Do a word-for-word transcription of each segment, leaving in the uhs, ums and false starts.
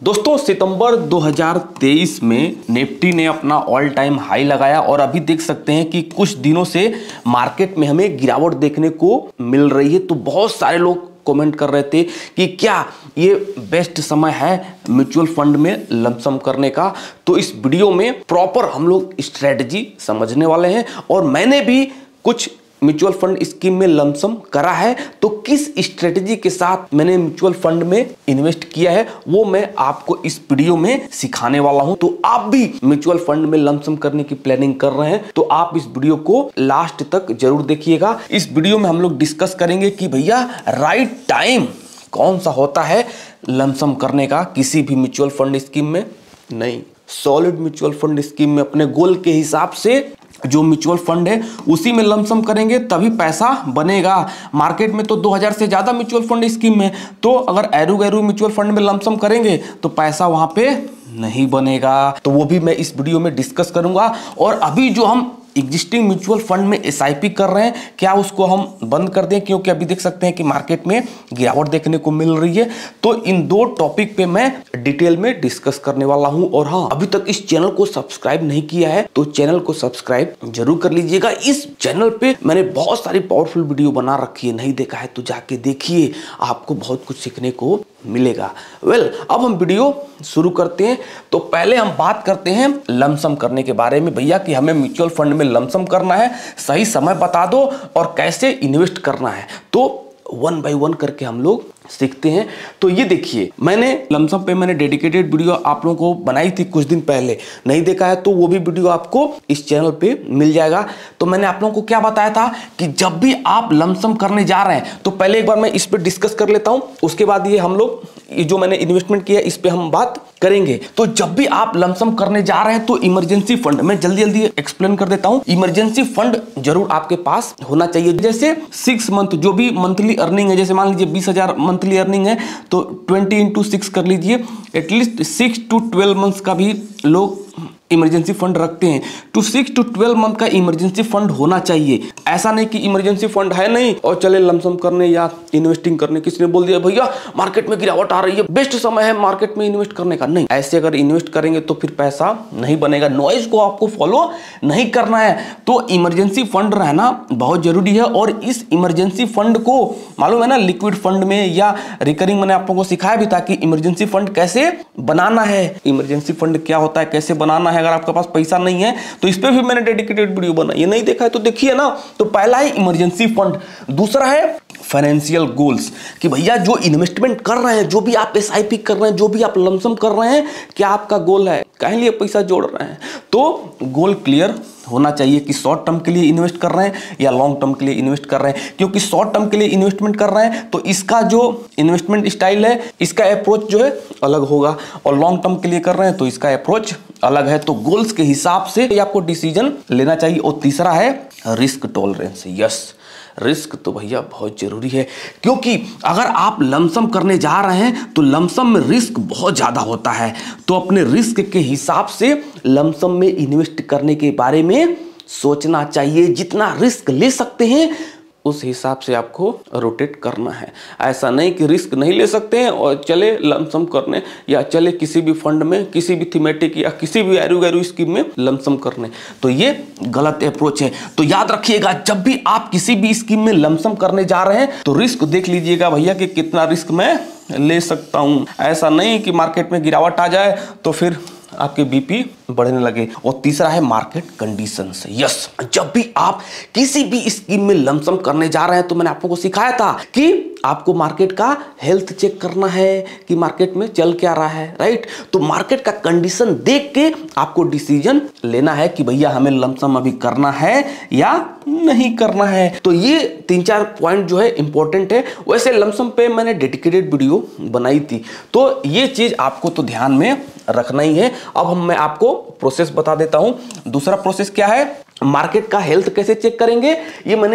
दोस्तों सितंबर दो हज़ार तेईस में निफ्टी ने अपना ऑल टाइम हाई लगाया और अभी देख सकते हैं कि कुछ दिनों से मार्केट में हमें गिरावट देखने को मिल रही है। तो बहुत सारे लोग कमेंट कर रहे थे कि क्या ये बेस्ट समय है म्यूचुअल फंड में लमसम करने का। तो इस वीडियो में प्रॉपर हम लोग स्ट्रेटजी समझने वाले हैं और मैंने भी कुछ म्यूचुअल फंड स्कीम में लमसम करा है। तो किस स्ट्रेटजी के साथ मैंने म्यूचुअल फंड में इन्वेस्ट किया है वो मैं आपको इस वीडियो में सिखाने वाला हूं। तो आप भी म्यूचुअल फंड में लमसम करने की प्लानिंग कर रहे हैं तो आप इस वीडियो को लास्ट तक जरूर देखिएगा। इस वीडियो में हम लोग डिस्कस करेंगे कि भैया राइट टाइम कौन सा होता है लमसम करने का किसी भी म्यूचुअल फंड स्कीम में। नहीं, सॉलिड म्यूचुअल फंड स्कीम में अपने गोल के हिसाब से जो म्यूचुअल फंड है उसी में लमसम करेंगे तभी पैसा बनेगा। मार्केट में तो दो हज़ार से ज्यादा म्यूचुअल फंड स्कीम में, तो अगर एरू गैरू म्यूचुअल फंड में लमसम करेंगे तो पैसा वहां पे नहीं बनेगा। तो वो भी मैं इस वीडियो में डिस्कस करूंगा। और अभी जो हम एग्जिस्टिंग म्यूचुअल फंड में एस आई पी कर रहे हैं क्या उसको हम बंद कर दें, क्योंकि अभी देख सकते हैं कि मार्केट में गिरावट देखने को मिल रही है। तो इन दो टॉपिक पे मैं डिटेल में डिस्कस करने वाला हूं। और हाँ, अभी तक इस चैनल को सब्सक्राइब नहीं किया है तो चैनल को सब्सक्राइब जरूर कर लीजिएगा। इस चैनल पे मैंने बहुत सारी पावरफुल वीडियो बना रखी है, नहीं देखा है तो जाके देखिए, आपको बहुत कुछ सीखने को मिलेगा। वेल well, अब हम वीडियो शुरू करते हैं। तो पहले हम बात करते हैं लमसम करने के बारे में। भैया कि हमें म्यूचुअल फंड में लमसम करना है, सही समय बता दो और कैसे इन्वेस्ट करना है। तो वन बाय वन करके हम लोग सीखते हैं। तो ये देखिए, मैंने लमसम पे मैंने डेडिकेटेड वीडियो आप लोगों को बनाई थी कुछ दिन पहले, नहीं देखा है तो वो भी वीडियो आपको इस चैनल पे मिल जाएगा। तो मैंने आप लोगों को क्या बताया था कि जब भी आप लमसम करने जा रहे हैं तो पहले एक बार मैं इस पे डिस्कस कर लेता हूं, उसके बाद ये हम लोग ये जो मैंने इन्वेस्टमेंट किया इस पे हम बात करेंगे। तो जब भी आप लमसम करने जा रहे हैं तो इमरजेंसी फंड, मैं जल्दी जल्दी एक्सप्लेन कर देता हूं। इमरजेंसी फंड जरूर आपके पास होना चाहिए। जैसे सिक्स मंथ जो भी मंथली अर्निंग है, जैसे मान लीजिए बीस हजार मंथली अर्निंग है तो ट्वेंटी इंटू सिक्स कर लीजिए, at least six to twelve months का भी लोग इमरजेंसी फंड रखते हैं। Two six to twelve month का इमरजेंसी फंड होना चाहिए। ऐसा नहीं कि इमरजेंसी फंड है नहीं और चले लमसम करने या इन्वेस्टिंग करने। किसी ने बोल दिया भैया मार्केट में गिरावट आ रही है, बेस्ट समय है मार्केट में इन्वेस्ट करने का। नहीं, ऐसे अगर इन्वेस्ट करेंगे तो फिर पैसा नहीं बनेगा। नॉइज को आपको फॉलो नहीं करना है। तो इमरजेंसी फंड रहना बहुत जरूरी है। और इस इमरजेंसी फंड को मालूम है ना, लिक्विड फंड में या रिकरिंग, मैंने आप लोगों को सिखाया भी था कि इमरजेंसी फंड कैसे बनाना है। इमरजेंसी फंड क्या होता है, कैसे बनाना है। अगर आपके पास पैसा नहीं है तो इस पे भी मैंने डेडिकेटेड वीडियो बनाई है, नहीं देखा है तो देखिए ना। तो पहला है इमरजेंसी फंड, दूसरा है फाइनेंशियल गोल्स कि भैया जो इन्वेस्टमेंट कर रहे हैं, जो भी आप एस आई पी कर रहे हैं, जो भी आप लमसम कर रहे हैं, क्या आपका गोल है, कहीं लिए पैसा जोड़ रहे हैं। तो गोल क्लियर होना चाहिए कि शॉर्ट टर्म के लिए इन्वेस्ट कर रहे हैं या लॉन्ग टर्म के लिए इन्वेस्ट कर रहे हैं। क्योंकि शॉर्ट टर्म के लिए इन्वेस्टमेंट कर रहे हैं तो इसका जो इन्वेस्टमेंट स्टाइल है, इसका अप्रोच जो है अलग होगा, और लॉन्ग टर्म के लिए कर रहे हैं तो इसका अप्रोच अलग है। तो गोल्स के हिसाब से आपको डिसीजन लेना चाहिए। और तीसरा है रिस्क टॉलरेंस। यस, रिस्क तो भैया बहुत जरूरी है, क्योंकि अगर आप लमसम करने जा रहे हैं तो लमसम में रिस्क बहुत ज्यादा होता है। तो अपने रिस्क के हिसाब से लमसम में इन्वेस्ट करने के बारे में सोचना चाहिए। जितना रिस्क ले सकते हैं उस हिसाब से आपको रोटेट करना है। ऐसा नहीं कि रिस्क नहीं ले सकते हैं और चले लमसम करने, या चले किसी भी फंड में, किसी भी थीमेटिक या किसी भी एरू गैरू स्कीम में लमसम करने। तो ये गलत अप्रोच है। तो याद रखिएगा, जब भी आप किसी भी स्कीम में लमसम करने जा रहे हैं तो रिस्क देख लीजिएगा भैया कि कितना रिस्क मैं ले सकता हूं। ऐसा नहीं कि मार्केट में गिरावट आ जाए तो फिर आपके बीपी बढ़ने लगे। और तीसरा है मार्केट कंडीशंस। यस, जब भी आप किसी भी स्कीम में लमसम करने जा रहे हैं तो मैंने आप लोगों को सिखाया था कि आपको मार्केट का हेल्थ चेक करना है कि मार्केट में चल क्या रहा है, राइट। तो मार्केट का कंडीशन देख के आपको डिसीजन लेना है कि भैया हमें लमसम अभी करना है या नहीं करना है। तो ये तीन चार पॉइंट जो है इंपॉर्टेंट है। वैसे लमसम पे मैंने डेडिकेटेड वीडियो बनाई थी, तो ये चीज आपको तो ध्यान में रखना ही है। अब हम मैं आपको प्रोसेस बता देता हूं। दूसरा प्रोसेस क्या है, मार्केट का हेल्थ कैसे चेक करेंगे, ये मैंने एक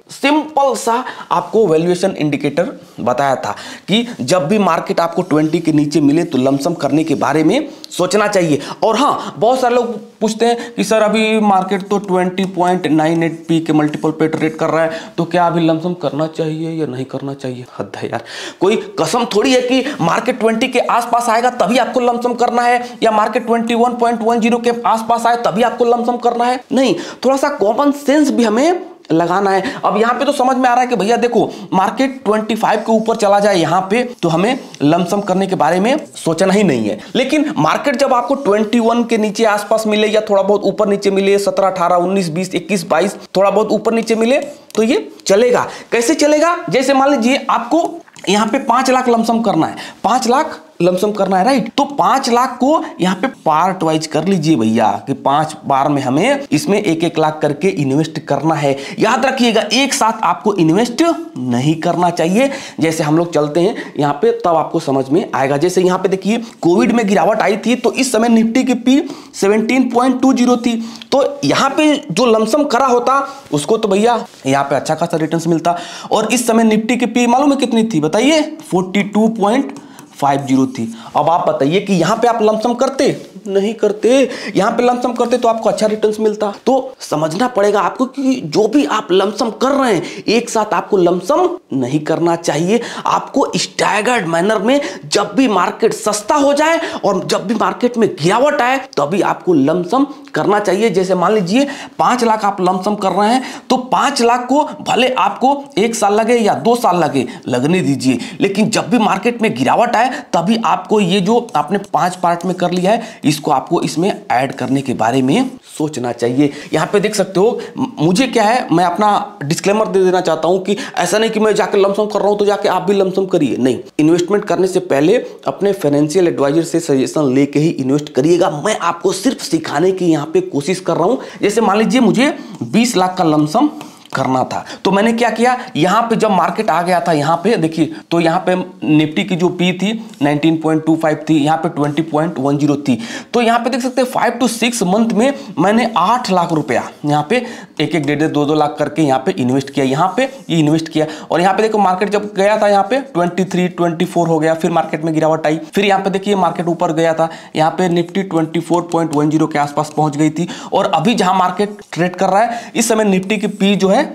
सिंपल सा आपको वैल्यूएशन इंडिकेटर बताया था कि जब भी मार्केट आपको बीस के नीचे मिले तो लमसम करने के बारे में सोचना चाहिए। और हाँ, बहुत सारे लोग पूछते हैं कि सर अभी मार्केट तो बीस पॉइंट नाइन एट पी के मल्टीपल पे ट्रेड कर रहा है, तो क्या अभी लमसम करना चाहिए या नहीं करना चाहिए? हद है यार, कोई कसम थोड़ी है कि मार्केट बीस के आसपास आएगा तभी आपको लमसम करना है, या मार्केट इक्कीस पॉइंट दस के आसपास आए तभी आपको लमसम करना है। नहीं, थोड़ा सा कॉमन सेंस भी हमें लगाना है। अब यहां पे तो समझ में आ रहा है कि भैया देखो मार्केट पच्चीस के ऊपर चला जाए यहां पे तो हमें लमसम करने के बारे में सोचना ही नहीं है। लेकिन मार्केट जब आपको इक्कीस के नीचे आसपास मिले या थोड़ा बहुत ऊपर नीचे मिले, सत्रह अठारह उन्नीस बीस इक्कीस बाईस थोड़ा बहुत ऊपर नीचे मिले तो ये चलेगा। कैसे चलेगा? जैसे मान लीजिए आपको यहां पे पांच लाख लमसम करना है, पांच लाख लमसम करना है, राइट? तो पांच लाख को यहाँ पे पार्ट वाइज कर लीजिए भैया कि पांच बार में हमें इसमें एक एक लाख करके इन्वेस्ट करना है। याद रखिएगा, एक साथ आपको इन्वेस्ट नहीं करना चाहिए। जैसे हम लोग चलते हैं यहाँ पे तब आपको समझ में आएगा। जैसे यहाँ पे देखिए कोविड में गिरावट आई थी तो इस समय निफ्टी की पी सत्रह पॉइंट दो शून्य थी, तो यहाँ पे जो लमसम करा होता उसको तो भैया यहाँ पे अच्छा खासा रिटर्न्स मिलता। और इस समय निफ्टी की पी मालूम है कितनी थी? बताइए, बयालीस पॉइंट पचास थी। अब आप बताइए कि यहां पे आप लमसम करते? नहीं करते। यहां पे लमसम करते तो आपको अच्छा रिटर्न्स मिलता। तो समझना पड़ेगा आपको कि जो भी आप लमसम कर रहे हैं एक साथ आपको लमसम नहीं करना चाहिए। आपको स्टैगर्ड मैनर में जब भी मार्केट सस्ता हो जाए और जब भी मार्केट में गिरावट आए तभी आपको लमसम करना चाहिए। जैसे मान लीजिए पांच लाख आप लमसम कर रहे हैं तो पांच लाख को भले आपको एक साल लगे या दो साल लगे, लगने दीजिए, लेकिन जब भी मार्केट में गिरावट आए तभी आपको ये जो आपने पांच पार्ट में कर लिया है इसको आपको इसमें ऐड करने के बारे में सोचना चाहिए। यहां पे देख सकते हो, मुझे क्या है, मैं अपना डिस्क्लेमर दे देना चाहता हूं कि ऐसा नहीं कि मैं जाके लमसम कर रहा हूं तो जाके आप भी लमसम करिए। नहीं, इन्वेस्टमेंट करने से पहले अपने फाइनेंशियल एडवाइजर से सजेशन लेके ही इन्वेस्ट करिएगा। मैं आपको सिर्फ सिखाने की यहां पे कोशिश कर रहा हूं। जैसे मान लीजिए मुझे बीस लाख का लमसम करना था तो मैंने क्या किया, यहां पे जब मार्केट आ गया था यहां पे देखिए तो यहां पे निफ्टी की जो पी थी उन्नीस पॉइंट दो पाँच थी, यहां पे बीस पॉइंट दस थी। तो यहां पे देख सकते हैं फाइव टू सिक्स मंथ में मैंने आठ लाख रुपया यहां पे एक एक डेढ़ डेढ़ दो दो लाख करके यहां पे इन्वेस्ट किया, यहां पे ये इन्वेस्ट किया। और यहां पे देखो मार्केट जब गया था यहां पे तेईस चौबीस हो गया, फिर मार्केट में गिरावट आई, फिर यहां पे देखिए मार्केट ऊपर गया था, यहां पे निफ्टी चौबीस पॉइंट दस के आसपास पहुंच गई थी। और अभी जहां मार्केट ट्रेड कर रहा है इस समय निफ्टी की पी जो है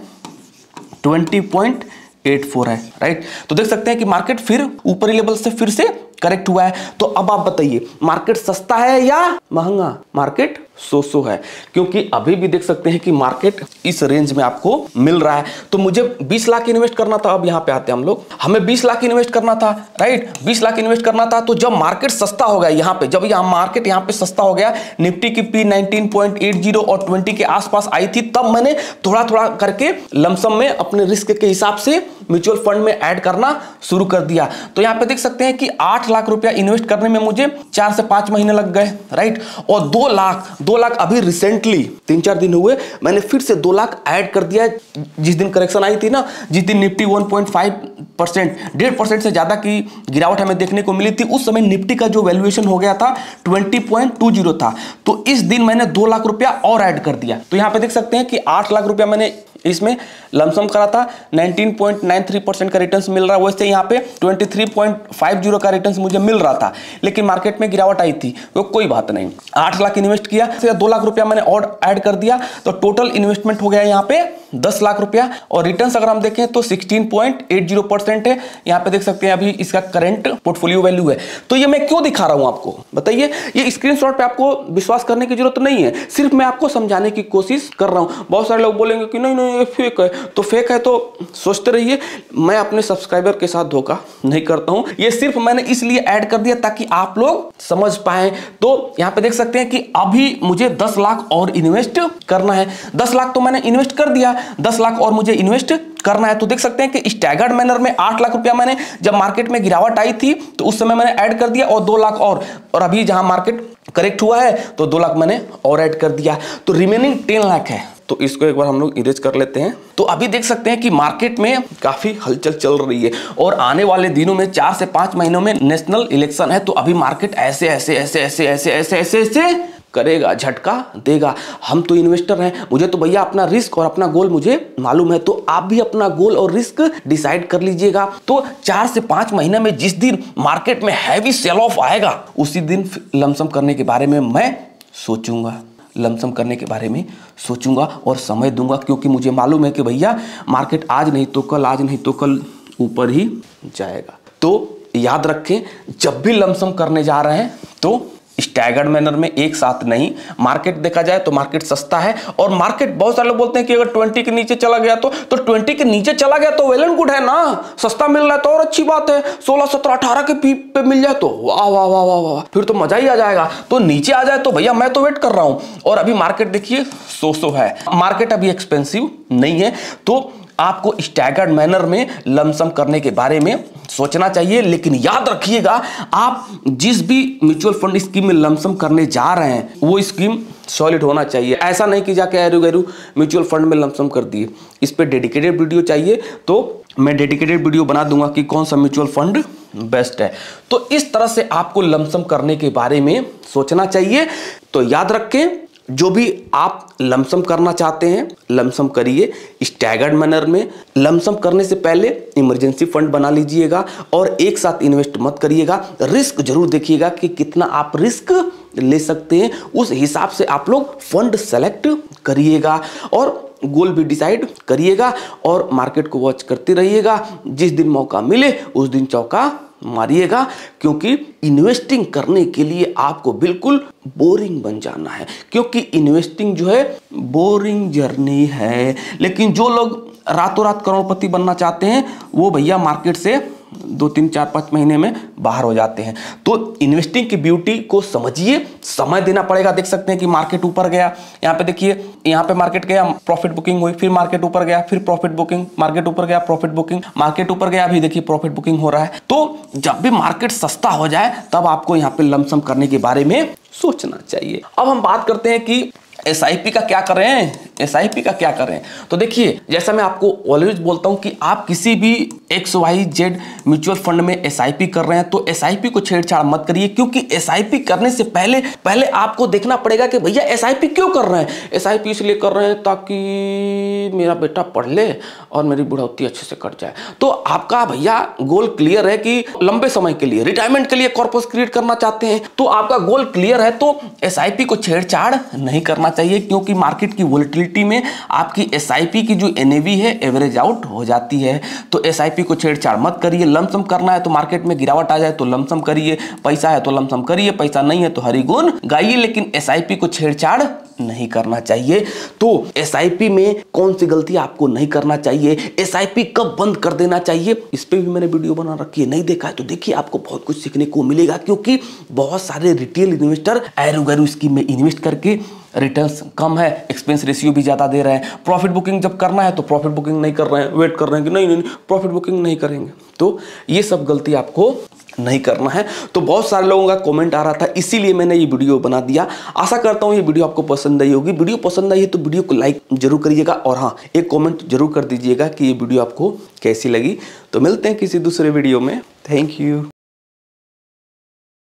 बीस पॉइंट आठ चार है, राइट? तो देख सकते हैं कि मार्केट फिर ऊपरी लेवल से फिर से करेक्ट हुआ है। तो अब आप बताइए मार्केट सस्ता है या महंगा? मार्केट सो सो है, क्योंकि अभी भी देख सकते हैं कि मार्केट इस रेंज में आपको मिल रहा है। तो मुझे बीस लाख इन्वेस्ट करना था, अब यहां पे आते हैं हम लोग, हमें बीस लाख इन्वेस्ट करना था, राइट? बीस लाख इन्वेस्ट करना था। तो जब मार्केट सस्ता हो गया यहां पे, जब यहां मार्केट यहां पे सस्ता हो गया, निफ्टी की पी उन्नीस पॉइंट आठ और बीस के आसपास आई थी, तब मैंने थोड़ा थोड़ा करके लमसम में अपने रिस्क के हिसाब से म्यूचुअल फंड में ऐड करना शुरू कर दिया। तो यहां पे देख सकते हैं कि आठ लाख रुपया इन्वेस्ट करने में मुझे चार से पांच महीने लग गए, राइट? और दो लाख दो लाख अभी रिसेंटली तीन चार दिन हुए मैंने फिर से दो लाख ऐड कर दिया। जिस दिन करेक्शन आई थी ना, जिस दिन Nifty one point five percent डेढ़ परसेंट से ज्यादा की गिरावट हमें देखने को मिली थी, उस समय निफ्टी का जो वैल्यूएशन हो गया था बीस पॉइंट दो शून्य था। तो इस दिन मैंने दो लाख रुपया और ऐड कर दिया। तो यहां पे देख सकते हैं कि आठ लाख रुपया मैंने इसमें लमसम करा था, उन्नीस पॉइंट नौ तीन परसेंट का रिटर्न्स मिल रहा है। वैसे यहाँ पे तेईस पॉइंट पचास का रिटर्न्स मुझे मिल रहा था, लेकिन मार्केट में गिरावट आई थी, तो कोई बात नहीं। आठ लाख इन्वेस्ट किया, दो लाख रुपया मैंने और ऐड कर दिया, तो टोटल इन्वेस्टमेंट हो गया यहाँ पे दस लाख रुपया। और रिटर्न्स अगर हम देखें तो सोलह पॉइंट आठ परसेंट है। यहाँ पे देख सकते हैं अभी इसका करंट पोर्टफोलियो वैल्यू है। तो ये मैं क्यों दिखा रहा हूं आपको, बताइए? ये स्क्रीनशॉट पे आपको विश्वास करने की जरूरत नहीं है, सिर्फ मैं आपको समझाने की कोशिश कर रहा हूं। बहुत सारे लोग बोलेंगे कि नहीं नहीं ये फेक है, तो फेक है तो सोचते रहिए। मैं अपने सब्सक्राइबर के साथ धोखा नहीं करता हूं, ये सिर्फ मैंने इसलिए ऐड कर दिया ताकि आप लोग समझ पाए। तो यहां पे देख सकते हैं कि अभी मुझे दस लाख और इन्वेस्ट करना है। दस लाख तो मैंने इन्वेस्ट कर दिया, दस लाख और मुझे इन्वेस्ट करना है। तो देख सकते हैं कि स्टैगर्ड मैनर में आठ लाख रुपया मैंने जब मार्केट में गिरावट आई थी तो उस समय मैंने ऐड कर दिया, और दो लाख और और अभी जहां मार्केट करेक्ट हुआ है तो दो लाख मैंने और ऐड कर दिया, तो रिमेनिंग टेन लाख है। तो इसको एक बार हम लोग इरेज कर लेते हैं। तो अभी देख सकते हैं कि मार्केट में काफी हलचल चल रही है, और आने वाले दिनों में चार से पांच महीनों में नेशनल इलेक्शन है। तो अभी मार्केट ऐसे ऐसे ऐसे ऐसे ऐसे ऐसे ऐसे ऐसे करेगा, झटका देगा। हम तो इन्वेस्टर हैं, मुझे तो भैया अपना रिस्क और अपना गोल मुझे मालूम है। तो आप भी अपना गोल और रिस्क डिसाइड कर लीजिएगा। तो चार से पांच महीने में जिस दिन मार्केट में हैवी सेल ऑफ आएगा उसी दिन लमसम करने के बारे में मैं सोचूंगा, लमसम करने के बारे में सोचूंगा और समय दूंगा, क्योंकि मुझे मालूम है कि भैया मार्केट आज नहीं तो कल, आज नहीं तो कल ऊपर ही जाएगा। तो याद रखें, जब भी लमसम करने जा रहे हैं तो स्टैगर्ड मैनर में, एक साथ नहीं। मार्केट देखा जाए तो मार्केट सस्ता है और मार्केट, बहुत सारे लोग बोलते हैं कि अगर बीस के नीचे चला गया तो तो बीस के नीचे चला गया तो वेल एंड गुड है ना, सस्ता मिल रहा है तो और अच्छी बात है। सोलह सत्रह अठारह के पीक पे मिल जाए तो वाह वाह वाह वाह वाह, फिर तो मजा ही आ जाएगा। तो नीचे आ जाए तो भैया मैं तो वेट कर रहा हूं। और अभी मार्केट देखिए सो सो है, मार्केट अभी एक्सपेंसिव नहीं है। तो आपको स्टैगर्ड मैनर में लमसम करने के बारे में सोचना चाहिए। लेकिन याद रखिएगा, आप जिस भी म्यूचुअल फंड स्कीम में लमसम करने जा रहे हैं वो स्कीम सॉलिड होना चाहिए। ऐसा नहीं कि जाके एरू गैरू म्यूचुअल फंड में लमसम कर दिए। इस पे डेडिकेटेड वीडियो चाहिए तो मैं डेडिकेटेड वीडियो बना दूंगा कि कौन सा म्यूचुअल फंड बेस्ट है। तो इस तरह से आपको लमसम करने के बारे में सोचना चाहिए। तो याद रखें, जो भी आप लमसम करना चाहते हैं लमसम करिए स्टैगर्ड मैनर में। लमसम करने से पहले इमरजेंसी फंड बना लीजिएगा और एक साथ इन्वेस्ट मत करिएगा। रिस्क जरूर देखिएगा कि कितना आप रिस्क ले सकते हैं, उस हिसाब से आप लोग फंड सेलेक्ट करिएगा और गोल भी डिसाइड करिएगा और मार्केट को वॉच करते रहिएगा। जिस दिन मौका मिले उस दिन चौका मारिएगा, क्योंकि इन्वेस्टिंग करने के लिए आपको बिल्कुल बोरिंग बन जाना है, क्योंकि इन्वेस्टिंग जो है बोरिंग जर्नी है। लेकिन जो लोग रातों रात करोड़पति बनना चाहते हैं वो भैया मार्केट से दो तीन चार पाँच महीने में बाहर हो जाते हैं। तो इन्वेस्टिंग की ब्यूटी को समझिए, समय देना पड़ेगा। देख सकते हैं कि मार्केट ऊपर गया, यहाँ पे देखिए, यहाँ पे मार्केट गया, प्रॉफिट बुकिंग हुई, फिर मार्केट ऊपर गया, फिर प्रॉफिट बुकिंग, मार्केट ऊपर गया, प्रॉफिट बुकिंग, मार्केट ऊपर गया, अभी देखिए प्रॉफिट बुकिंग हो रहा है। तो जब भी मार्केट सस्ता हो जाए तब आपको यहाँ पे लमसम करने के बारे में सोचना चाहिए। अब हम बात करते हैं कि एस आई पी का क्या करें, एस आई पी का क्या करें। तो देखिए, जैसा मैं आपको ऑलवेज बोलता हूं कि आप किसी भी X Y Z mutual fund में एस आई पी कर रहे हैं तो एस आई पी को छेड़छाड़ मत करिए, क्योंकि एस आई पी करने से पहले पहले आपको देखना पड़ेगा कि भैया एस आई पी क्यों कर रहे हैं। एस आई पी इसलिए कर रहे हैं ताकि मेरा बेटा पढ़ ले और मेरी बुढ़ौती अच्छे से कट जाए। तो आपका भैया गोल क्लियर है कि लंबे समय के लिए, रिटायरमेंट के लिए कॉर्पस क्रिएट करना चाहते हैं, तो आपका गोल क्लियर है तो एस आई पी को छेड़छाड़ नहीं करना चाहिए, क्योंकि मार्केट की वोलेटिलिटी में आपकी एस आई पी की जो एन ए वी है एवरेज आउट हो जाती है। तो एस आई पी को छेड़छाड़ मत करिए। लमसम करना है तो मार्केट में गिरावट आ जाए तो लमसम करिए, पैसा है तो लमसम करिए, पैसा नहीं है तो हरि गुण गाइए, लेकिन एस आई पी को छेड़छाड़ नहीं करना चाहिए। तो एस आई पी में कौन सी गलती आपको नहीं करना चाहिए, एस आई पी कब बंद कर देना चाहिए, इस पे भी मैंने वीडियो बना रखी है। नहीं देखा है तो देखिए, आपको बहुत कुछ सीखने को मिलेगा, क्योंकि बहुत सारे रिटेल इन्वेस्टर एरो गैरो स्कीम में इन्वेस्ट करके रिटर्न्स कम है, एक्सपेंस रेशियो भी ज्यादा दे रहे हैं। प्रॉफिट बुकिंग जब करना है तो प्रॉफिट बुकिंग नहीं कर रहे हैं, वेट कर रहे हैं कि नहीं नहीं प्रॉफिट बुकिंग नहीं करेंगे। तो ये सब गलती आपको नहीं करना है। तो बहुत सारे लोगों का कमेंट आ रहा था, इसीलिए मैंने ये वीडियो बना दिया। आशा करता हूँ ये वीडियो आपको पसंद आई होगी। वीडियो पसंद आई है तो वीडियो को लाइक जरूर करिएगा और हाँ, एक कमेंट जरूर कर दीजिएगा कि ये वीडियो आपको कैसी लगी। तो मिलते हैं किसी दूसरे वीडियो में। Thank you.